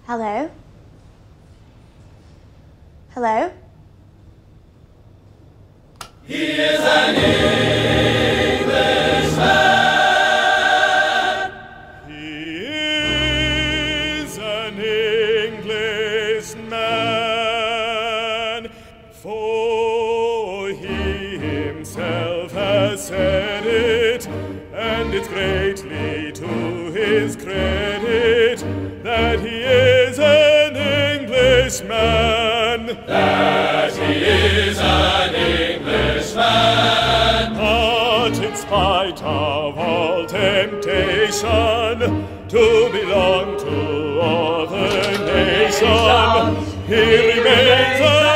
Hello? Hello? He is an Englishman. He is an Englishman, for he himself has said it, and it's greatly to his credit that he is an Englishman. That he is an Englishman. But in spite of all temptation to belong to other nations, he remains a